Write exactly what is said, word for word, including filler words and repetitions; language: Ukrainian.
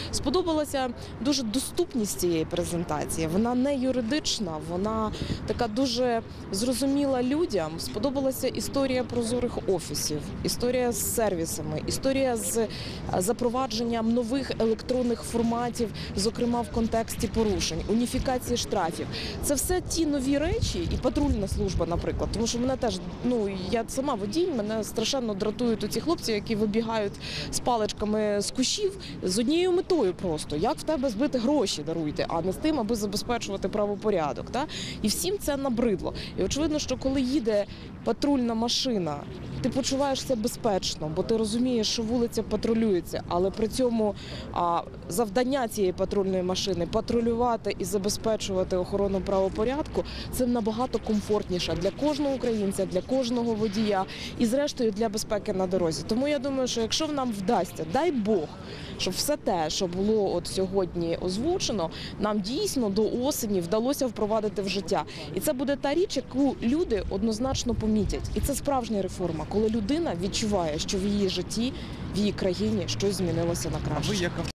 Сподобалася дуже доступність цієї презентації. Вона не юридична, вона така дуже зрозуміла людям. Сподобалася історія прозорих офісів, історія з сервісами, історія з запровадженням нових електронних форматів, зокрема в контексті порушень, уніфікації штрафів. Це все ті нові речі, і патрульна служба, наприклад, тому що мене теж, ну, я сама водій, мене страшенно дратують оці хлопці, які вибігають з паличками з кущів з однією метою просто, як в тебе збити гроші, даруйте, а не з тим, аби забезпечувати правопорядок. Та? І всім це набридло. І очевидно, що коли їде патрульна машина, ти почуваєшся безпечно, бо ти розумієш, що вулиця патрулюється, але при цьому а, завдання цієї патрульної машини – патрулювати і забезпечувати охорону правопорядку – це набагато комфортніше для кожного українця, для кожного водія і, зрештою, для безпеки на дорозі. Тому я думаю, що якщо нам вдасться, дай Бог, щоб все те, що було от сьогодні озвучено, нам дійсно до осені вдалося впровадити в життя. І це буде та річ, яку люди однозначно помітять. І це справжня реформа, коли людина відчуває, що в її житті, в її країні щось змінилося на краще.